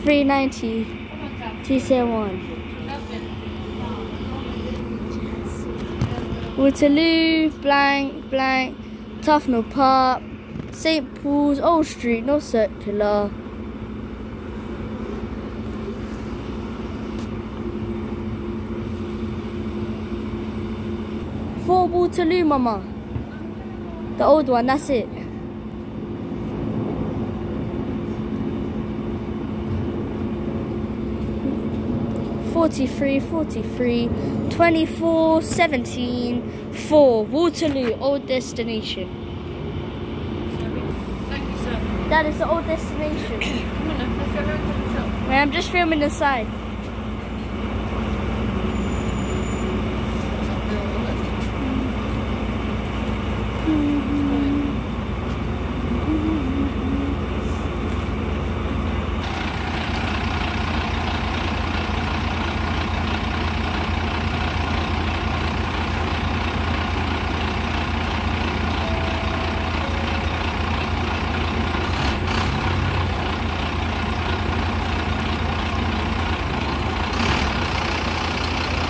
390 TCM1. Waterloo, blank, Tufnell Park, St Paul's, Old Street, North Circular. For Waterloo, Mama. The old one, that's it. Forty-three, 24, 17, 4. Waterloo, old destination. Thank you, sir. That is the old destination. Come on, let's go around to the shop. Wait, I'm just filming the side.